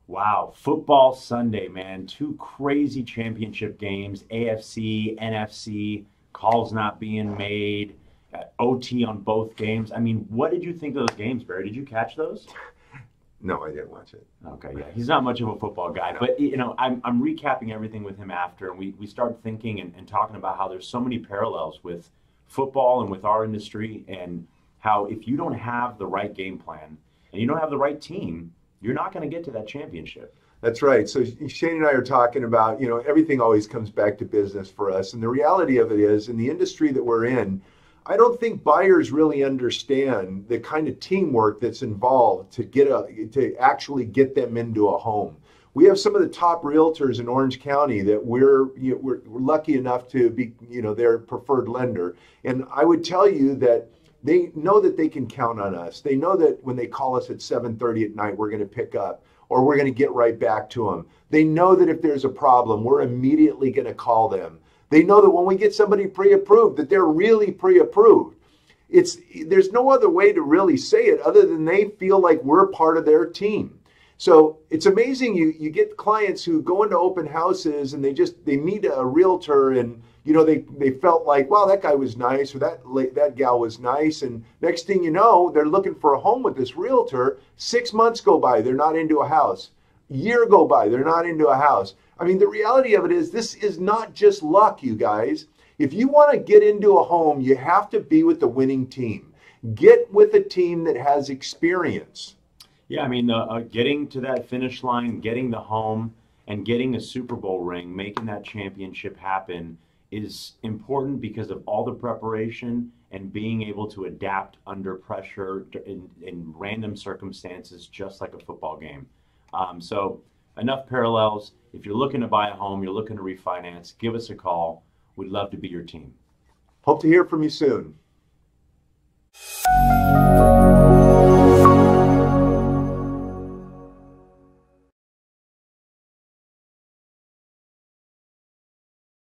Wow, football Sunday, man. Two crazy championship games, AFC, NFC, calls not being made, OT on both games. I mean, what did you think of those games, Barry? Did you catch those? No, I didn't watch it. Okay, yeah, he's not much of a football guy, No. but I'm recapping everything with him after, and we started thinking and talking about how there's so many parallels with football and with our industry, and how if you don't have the right game plan and you don't have the right team, you're not going to get to that championship. That's right. So Shane and I are talking about, everything always comes back to business for us. And the reality of it is, in the industry that we're in, I don't think buyers really understand the kind of teamwork that's involved to actually get them into a home. We have some of the top realtors in Orange County that we're lucky enough to be, their preferred lender. And I would tell you that they know that they can count on us. They know that when they call us at 7:30 at night, we're going to pick up or we're going to get right back to them. They know that if there's a problem, we're immediately going to call them. They know that when we get somebody pre-approved, that they're really pre-approved. There's no other way to really say it other than they feel like we're part of their team. So it's amazing. You get clients who go into open houses and they meet a realtor and they felt like, wow, that guy was nice or that gal was nice, and next thing you know, they're looking for a home with this realtor. 6 months go by, they're not into a house. Year go by, they're not into a house. I mean, the reality of it is this is not just luck, you guys. If you want to get into a home, you have to be with the winning team. Get with a team that has experience. Yeah, I mean, getting to that finish line, getting the home, and getting a Super Bowl ring, making that championship happen is important because of all the preparation and being able to adapt under pressure in random circumstances, just like a football game. So enough parallels. If you're looking to buy a home, you're looking to refinance, give us a call. We'd love to be your team. Hope to hear from you soon.